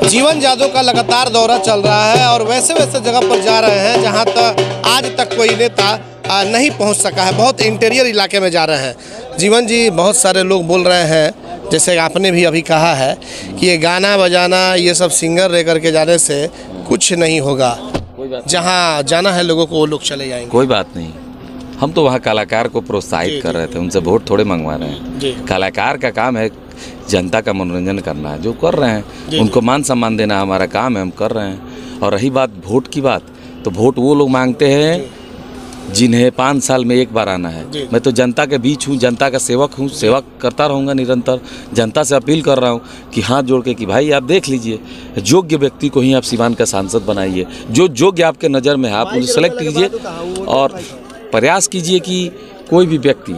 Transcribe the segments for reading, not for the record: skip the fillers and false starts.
जीवन यादव का लगातार दौरा चल रहा है और वैसे वैसे जगह पर जा रहे हैं जहां तक आज तक कोई नेता नहीं पहुंच सका है। बहुत इंटीरियर इलाके में जा रहे हैं। जीवन जी, बहुत सारे लोग बोल रहे हैं, जैसे आपने भी अभी कहा है कि ये गाना बजाना ये सब सिंगर लेकर के जाने से कुछ नहीं होगा, जहाँ जाना है लोगों को वो लोग चले जाएंगे। कोई बात नहीं, हम तो वहाँ कलाकार को प्रोत्साहित कर रहे थे, उनसे वोट थोड़े मंगवा रहे हैं। कलाकार का काम है जनता का मनोरंजन करना है, जो कर रहे हैं उनको मान सम्मान देना हमारा काम है, हम कर रहे हैं। और रही बात वोट की बात, तो वोट वो लोग मांगते हैं जिन्हें 5 साल में एक बार आना है। मैं तो जनता के बीच हूँ, जनता का सेवक हूँ, सेवा करता रहूँगा निरंतर। जनता से अपील कर रहा हूँ कि हाथ जोड़ के कि भाई आप देख लीजिए, योग्य व्यक्ति को ही आप सिवान का सांसद बनाइए, जो योग्य आपके नज़र में है आप उसे सेलेक्ट कीजिए और प्रयास कीजिए कि कोई भी व्यक्ति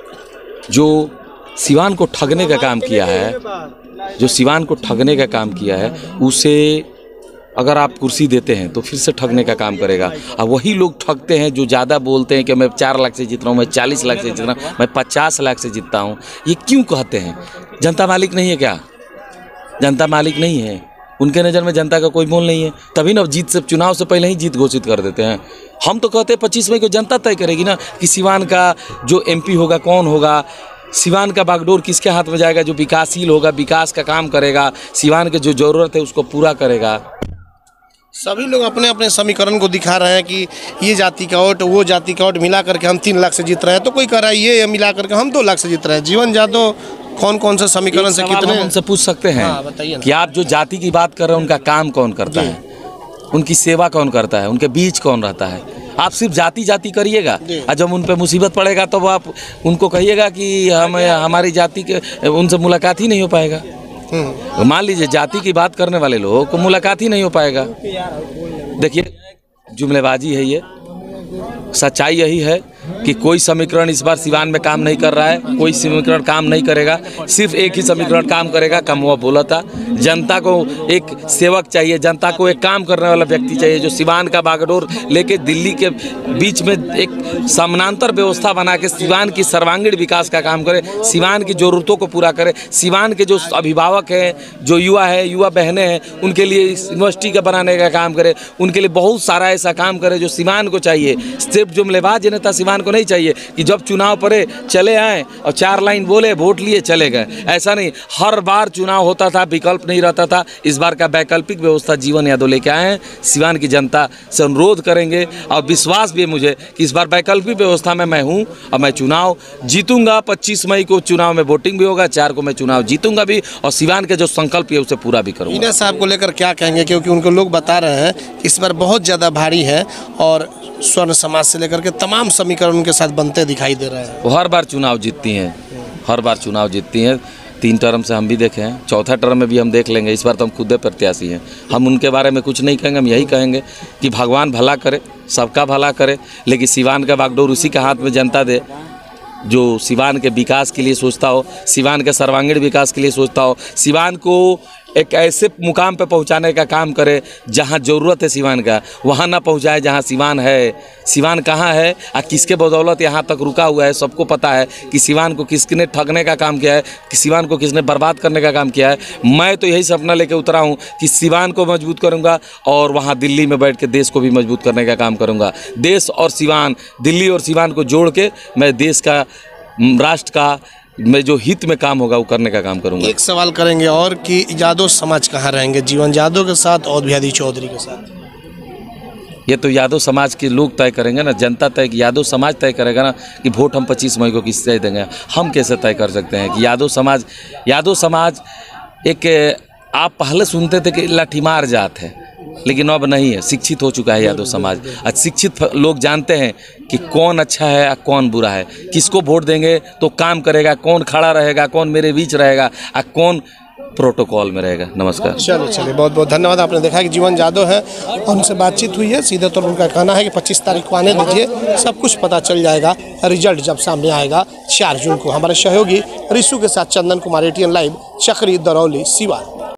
जो सिवान को ठगने का काम किया है, जो सिवान को ठगने का काम किया है, उसे अगर आप कुर्सी देते हैं तो फिर से ठगने का काम करेगा। और वही लोग ठगते हैं जो ज़्यादा बोलते हैं कि मैं 4 लाख से जीत रहा हूँ, मैं 40 लाख से जीत रहा हूँ, मैं 50 लाख से जीतता हूँ। ये क्यों कहते हैं? जनता मालिक नहीं है क्या? जनता मालिक नहीं है, उनके नज़र में जनता का कोई मोल नहीं है, तभी ना जीत से चुनाव से पहले ही जीत घोषित कर देते हैं। हम तो कहते हैं 25 मई को जनता तय करेगी ना कि सिवान का जो MP होगा कौन होगा, सिवान का बागडोर किसके हाथ में जाएगा, जो विकासशील होगा, विकास का काम करेगा, सिवान के जो ज़रूरत है उसको पूरा करेगा। सभी लोग अपने अपने समीकरण को दिखा रहे हैं कि ये जाति का वोट वो जाति का वोट मिला करके हम 3 लाख से जीत रहे हैं, तो कोई कह रहा है ये मिला करके हम 2 लाख से जीत रहे हैं। जीवन यादव कौन कौन से समीकरण से कितने उनसे पूछ सकते हैं? बताइए कि आप जो जाति की बात कर रहे हैं उनका काम कौन करता है, उनकी सेवा कौन करता है, उनके बीच कौन रहता है? आप सिर्फ जाति जाति करिएगा और जब उन पर मुसीबत पड़ेगा तो आप उनको कहिएगा कि हमारी जाति के उनसे मुलाकात ही नहीं हो पाएगा। मान लीजिए जाति की बात करने वाले लोगों को मुलाकात ही नहीं हो पाएगा। देखिए जुमलेबाजी है ये, सच्चाई यही है कि कोई समीकरण इस बार सिवान में काम नहीं कर रहा है, कोई समीकरण काम नहीं करेगा, सिर्फ एक ही समीकरण काम करेगा। कम हुआ बोला था, जनता को एक सेवक चाहिए, जनता को एक काम करने वाला व्यक्ति चाहिए जो सिवान का बागडोर लेके दिल्ली के बीच में एक समानांतर व्यवस्था बना के सिवान की सर्वांगीण विकास का काम करे, सिवान की ज़रूरतों को पूरा करे, सिवान के जो अभिभावक हैं, जो युवा है, युवा बहनें हैं, उनके लिए यूनिवर्सिटी का बनाने का काम करे, उनके लिए बहुत सारा ऐसा काम करे जो सिवान को चाहिए। सिर्फ जुमलेबाज नेता सिवान को नहीं चाहिए कि जब चुनाव पड़े चले आए और 4 लाइन बोले वोट लिए चले गए। ऐसा नहीं, हर बार चुनाव होता था, विकल्प नहीं रहता था। इस बार का वैकल्पिक व्यवस्था जीवन यादव लेके आए हैं। सिवान की जनता से अनुरोध करेंगे और विश्वास भी है मुझे कि इस बार वैकल्पिक व्यवस्था में मैं हूं और मैं चुनाव जीतूंगा। 25 मई को चुनाव में वोटिंग भी होगा, 4 को मैं चुनाव जीतूंगा भी और सिवान के जो संकल्प है उसे पूरा भी करूंगा। मीना साहब को लेकर क्या कहेंगे, क्योंकि उनको लोग बता रहे हैं कि इस बार बहुत ज़्यादा भारी है और स्वर्ण समाज से लेकर के तमाम समीकरण उनके साथ बनते दिखाई दे रहे हैं। वो हर बार चुनाव जीतती हैं, हर बार चुनाव जीतती हैं। 3 टर्म से हम भी देखे हैं, 4था टर्म में भी हम देख लेंगे। इस बार तो हम खुद प्रत्याशी हैं, हम उनके बारे में कुछ नहीं कहेंगे। हम यही कहेंगे कि भगवान भला करे, सबका भला करे, लेकिन सिवान का बागडोर उसी के हाथ में जनता दे जो सिवान के विकास के लिए सोचता हो, सिवान के सर्वांगीण विकास के लिए सोचता हो, सिवान को एक ऐसे मुकाम पे पहुंचाने का काम करे जहां ज़रूरत है सिवान का, वहां ना पहुंचाए जहां सिवान है। सिवान कहां है और किसके बदौलत यहां तक रुका हुआ है, सबको पता है कि सिवान को किसने ठगने का काम किया है, कि सिवान को किसने बर्बाद करने का काम किया है। मैं तो यही सपना लेके उतरा हूं कि सिवान को मजबूत करूंगा और वहां दिल्ली में बैठ के देश को भी मजबूत करने का काम करूंगा। देश और सिवान, दिल्ली और सिवान को जोड़ के मैं देश का, राष्ट्र का मैं जो हित में काम होगा वो करने का काम करूंगा। एक सवाल करेंगे और कि यादव समाज कहाँ रहेंगे, जीवन यादव के साथ और बिहारी चौधरी के साथ? ये तो यादव समाज के लोग तय करेंगे ना, जनता तय, यादव समाज तय करेगा ना कि वोट हम 25 मई को किससे देंगे। हम कैसे तय कर सकते हैं कि यादव समाज एक, आप पहले सुनते थे कि लाठीमार जात है, लेकिन अब नहीं है, शिक्षित हो चुका है यादव समाज। आज शिक्षित लोग जानते हैं कि कौन अच्छा है और कौन बुरा है, किसको वोट देंगे तो काम करेगा, कौन खड़ा रहेगा, कौन मेरे बीच रहेगा और कौन प्रोटोकॉल में रहेगा। नमस्कार। चलिए बहुत बहुत धन्यवाद। आपने देखा कि जीवन यादव है और उनसे बातचीत हुई है। सीधे तौर पर उनका कहना है कि 25 तारीख को आने दीजिए, सब कुछ पता चल जाएगा। रिजल्ट जब सामने आएगा 4 जून को। हमारे सहयोगी रिशु के साथ चंदन कुमार, ATN लाइव, चक्री, दरौली, सिवान।